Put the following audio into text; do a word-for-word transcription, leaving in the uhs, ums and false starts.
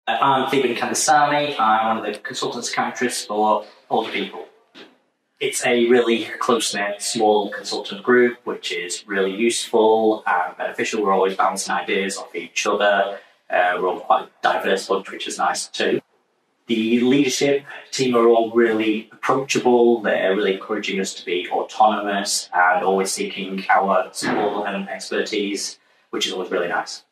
Uh, I'm Us Dr Kandhasamy. I'm one of the consultant psychiatrists for older people. It's a really close-knit, small consultant group, which is really useful and beneficial. We're always bouncing ideas off each other. Uh, we're all quite a diverse bunch, which is nice too. The leadership team are all really approachable. They're really encouraging us to be autonomous and always seeking our support and expertise, which is always really nice.